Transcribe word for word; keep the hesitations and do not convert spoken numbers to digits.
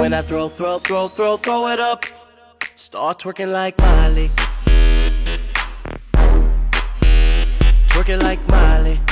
when I throw, throw, throw, throw, throw it up. Start twerking like Miley. Twerking like Miley.